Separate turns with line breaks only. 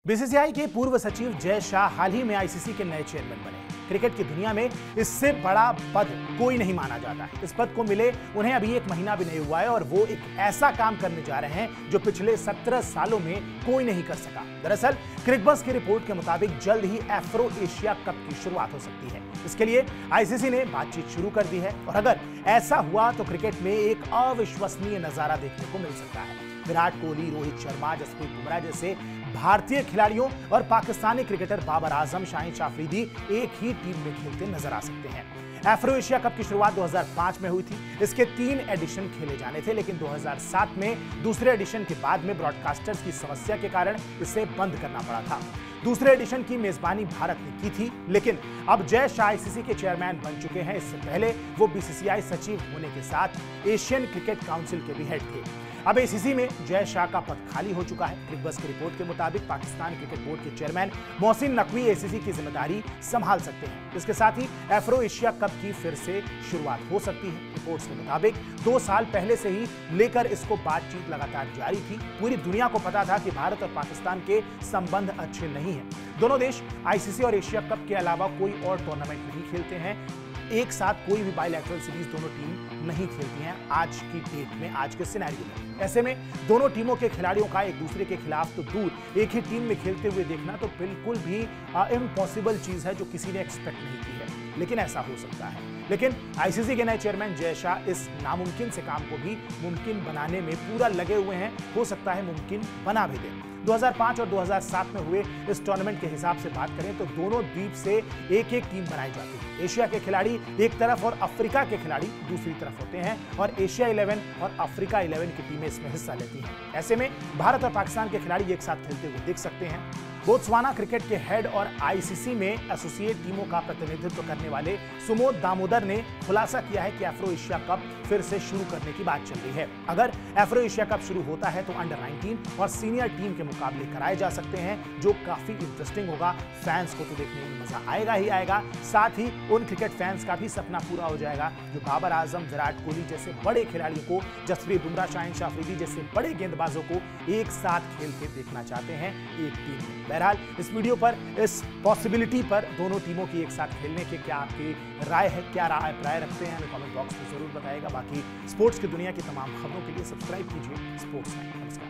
BCCI के पूर्व सचिव जय शाह हाल ही में आईसीसी के नए चेयरमैन बने। क्रिकेट की दुनिया में इससे बड़ा पद कोई नहीं माना जाता है। इस पद को मिले उन्हें अभी 1 महीना भी नहीं हुआ है और वो एक ऐसा काम करने जा रहे हैं जो पिछले 17 सालों में कोई नहीं कर सका। दरअसल क्रिकबज़ की रिपोर्ट के मुताबिक जल्द ही अफ्रो एशिया कप की शुरुआत हो सकती है। इसके लिए आईसीसी ने बातचीत शुरू कर दी है और अगर ऐसा हुआ तो क्रिकेट में एक अविश्वसनीय नजारा देखने को मिल सकता है। विराट कोहली, रोहित शर्मा, जसप्रीत बुमराह जैसे भारतीय खिलाड़ियों और पाकिस्तानी क्रिकेटर बाबर आजम, शाहिद अफरीदी एक ही टीम में खेलते नजर आ सकते हैं। अफ्रो एशिया कप की शुरुआत 2005 में हुई थी। इसके 3 एडिशन खेले जाने थे, लेकिन 2007 में दूसरे एडिशन के बाद में ब्रॉडकास्टर्स की समस्या के कारण इसे बंद करना पड़ा था। दूसरे एडिशन की मेजबानी भारत ने की थी, लेकिन अब जय शाह आईसीसी के चेयरमैन बन चुके हैं। इससे पहले वो बीसीसीआई सचिव होने के साथ एशियन क्रिकेट काउंसिल के भी हेड थे। अब एसीसी में जय शाह का पद खाली हो चुका है। क्रिकबज़ की रिपोर्ट के मुताबिक पाकिस्तान क्रिकेट बोर्ड के चेयरमैन मोहसिन नकवी एसीसी की जिम्मेदारी संभाल सकते हैं। इसके साथ ही अफ्रो एशिया कप की फिर से शुरुआत हो सकती है। रिपोर्ट्स के मुताबिक 2 साल पहले से ही लेकर इसको बातचीत लगातार जारी थी। पूरी दुनिया को पता था कि भारत और पाकिस्तान के संबंध अच्छे नहीं हैं। दोनों देश आईसीसी और एशिया कप के अलावा कोई और टूर्नामेंट नहीं खेलते हैं। एक साथ कोई भी बायलैटरल सीरीज दोनों टीम नहीं खेलती हैं आज की डेट में, आज के सिनेरियो में। ऐसे में दोनों टीमों के खिलाड़ियों का एक दूसरे के खिलाफ तो दूर एक ही टीम में खेलते हुए देखना तो बिल्कुल भी इम्पॉसिबल चीज है जो किसी ने एक्सपेक्ट नहीं की है, लेकिन ऐसा हो सकता है। लेकिन आईसीसी के नए चेयरमैन जय शाह इस नामुमकिन से काम को भी मुमकिन बनाने में पूरा लगे हुए हैं। हो सकता है मुमकिन बना भी दें। 2005 और 2007 में हुए इस टूर्नामेंट के हिसाब से बात करें तो दोनों द्वीप से एक टीम बनाई जाती है। एशिया के खिलाड़ी एक तरफ और अफ्रीका के खिलाड़ी दूसरी तरफ होते हैं और एशिया 11 और अफ्रीका 11 की टीमें इसमें हिस्सा लेती हैं। ऐसे में भारत और पाकिस्तान के खिलाड़ी एक साथ खेलते हुए दिख सकते हैं। बोत्सवाना क्रिकेट के हेड और आईसीसी में एसोसिएट टीमों का प्रतिनिधित्व करने वाले सुमोद दामोदर ने खुलासा किया है कि अफ्रो एशिया कप फिर से शुरू करने की बात चल रही है। अगर अफ्रो एशिया कप शुरू होता है तो अंडर 19 और सीनियर टीम के मुकाबले कराए जा सकते हैं, जो काफी इंटरेस्टिंग होगा। फैंस को तो देखने में मजा आएगा ही आएगा, साथ ही उन क्रिकेट फैंस का भी सपना पूरा हो जाएगा जो बाबर आजम, विराट कोहली जैसे बड़े खिलाड़ियों को, जसप्रीत बुमराह, शाहिद अफरीदी जैसे बड़े गेंदबाजों को एक साथ खेलते देखना चाहते हैं एक टीम में। बहरहाल इस वीडियो पर, इस पॉसिबिलिटी पर दोनों टीमों की एक साथ खेलने के क्या आपकी राय है, क्या राय रखते हैं, हमें कमेंट बॉक्स में जरूर बताइएगा। बाकी स्पोर्ट्स की दुनिया की तमाम खबरों के लिए सब्सक्राइब कीजिए स्पोर्ट्स लाइन। नमस्कार।